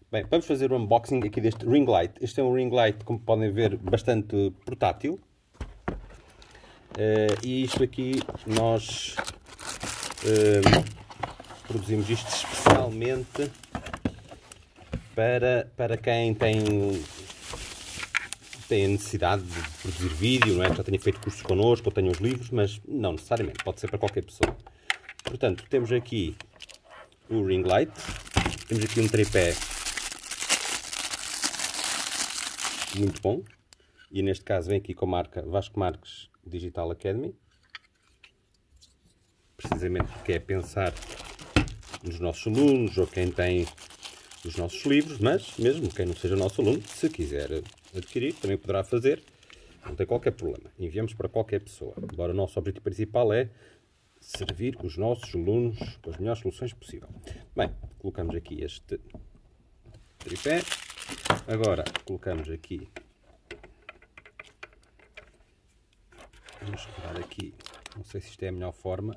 Bem, vamos fazer o unboxing aqui deste ring light. Este é um ring light, como podem ver, bastante portátil. E isto aqui nós produzimos isto especialmente para quem tem a necessidade de produzir vídeo, não é? Já tenha feito cursos connosco ou tenha os livros, mas não necessariamente, pode ser para qualquer pessoa. Portanto, temos aqui o ring light, temos aqui um tripé muito bom, e neste caso vem aqui com a marca Vasco Marques Digital Academy, precisamente porque é pensar nos nossos alunos ou quem tem os nossos livros, mas mesmo quem não seja nosso aluno, se quiser adquirir, também poderá fazer, não tem qualquer problema, enviamos para qualquer pessoa. Agora o nosso objetivo principal é servir os nossos alunos com as melhores soluções possível. Bem, colocamos aqui este tripé, agora colocamos aqui, vamos rodar aqui, não sei se isto é a melhor forma,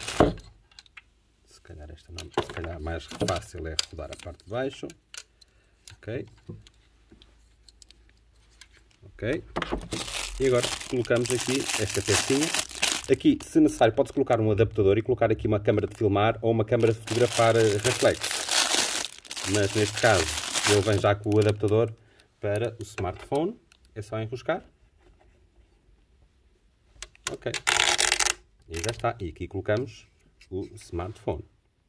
se calhar esta não, se calhar mais fácil é rodar a parte de baixo, ok, e agora colocamos aqui esta pecinha. Aqui, se necessário, pode-se colocar um adaptador e colocar aqui uma câmara de filmar ou uma câmara de fotografar reflexo. Mas neste caso, ele vem já com o adaptador para o smartphone. É só enroscar. Ok. E já está. E aqui colocamos o smartphone.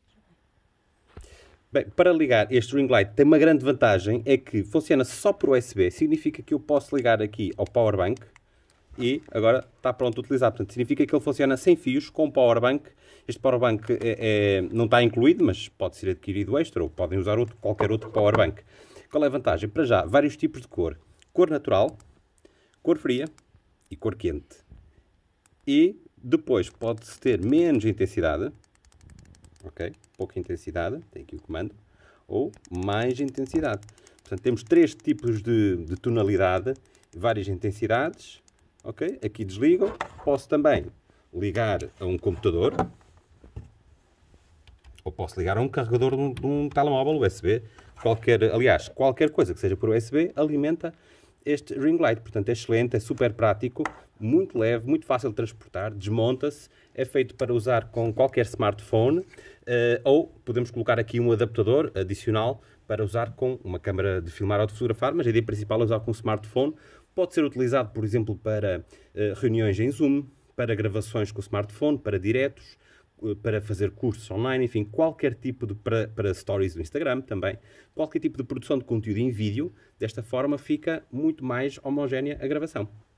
Bem, para ligar este ring light tem uma grande vantagem, é que funciona só por USB. Significa que eu posso ligar aqui ao power bank. E agora está pronto a utilizar. Portanto, significa que ele funciona sem fios, com power bank. Este power bank não está incluído, mas pode ser adquirido extra, ou podem usar qualquer outro power bank. Qual é a vantagem? Para já, vários tipos de cor. Cor natural, cor fria e cor quente. E depois pode-se ter menos intensidade, ok? Pouca intensidade, tem aqui o comando, ou mais intensidade. Portanto, temos três tipos de tonalidade, várias intensidades. Ok, aqui desligo. Posso também ligar a um computador ou posso ligar a um carregador de um telemóvel USB. Aliás, qualquer coisa que seja por USB alimenta este ring light. Portanto, é excelente, é super prático, muito leve, muito fácil de transportar, desmonta-se, é feito para usar com qualquer smartphone ou podemos colocar aqui um adaptador adicional para usar com uma câmara de filmar ou de fotografar, mas a ideia principal é usar com um smartphone. Pode ser utilizado, por exemplo, para reuniões em Zoom, para gravações com o smartphone, para diretos, para fazer cursos online, enfim, qualquer tipo de... para stories do Instagram também, qualquer tipo de produção de conteúdo em vídeo. Desta forma fica muito mais homogénea a gravação.